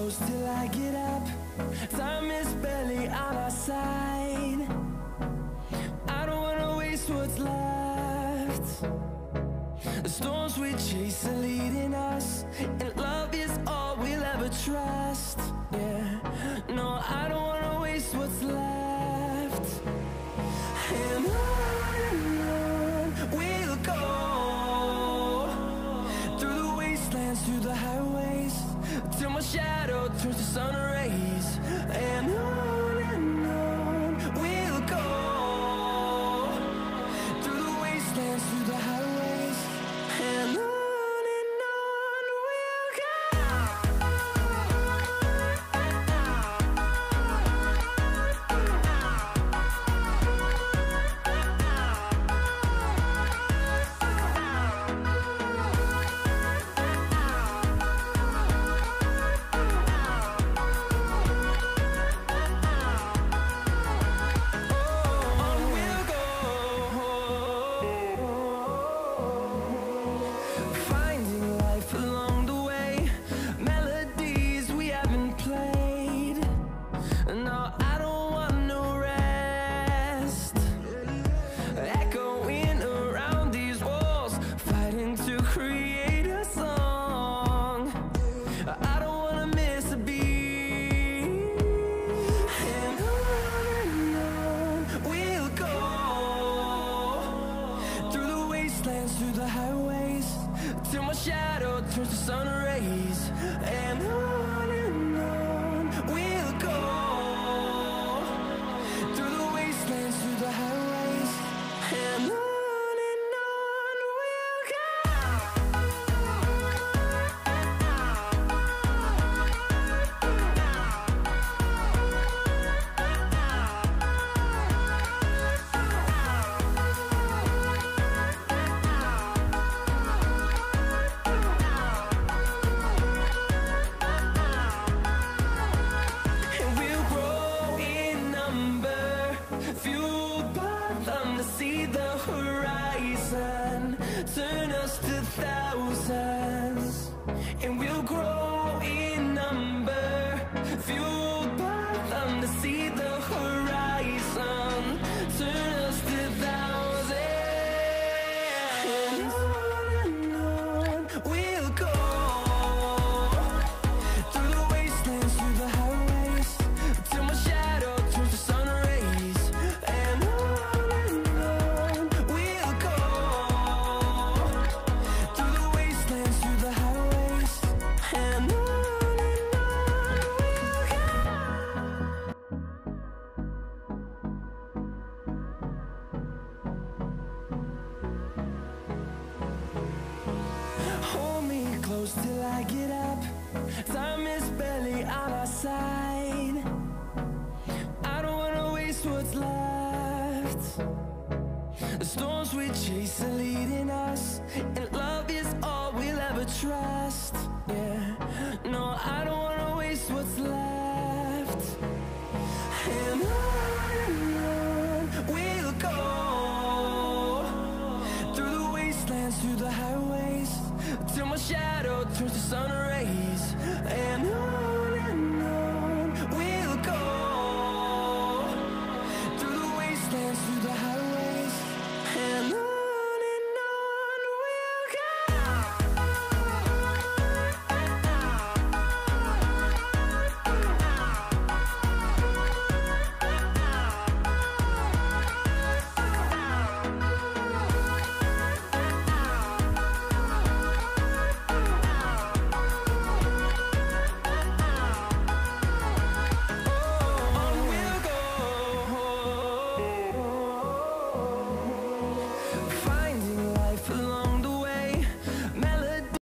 close till I get up. Time is barely on our side. I don't wanna waste what's left. The storms we chase are leading us, and love is all we'll ever trust. Yeah, no, I don't wanna waste what's left. And on we'll go, through the wastelands, through the highways, till my shadow turns to sun rays. And on we'll go, through the wastelands, through the highways, and on. Through the highways, till my shadow turns to sun rays. And on we'll go, through the wastelands, through the highways, and on. See the horizon turn us to thousands, and we'll grow in number, fueled by them to see the horizon turn us to thousands. And on we'll go, through the wastelands, through the highways, till my shadow turns to sun rays. And close till I get up. Time is barely on our side. I don't wanna waste what's left. The storms we chase are leading us, and love is all we'll ever trust. Yeah, no, I don't wanna waste what's left. And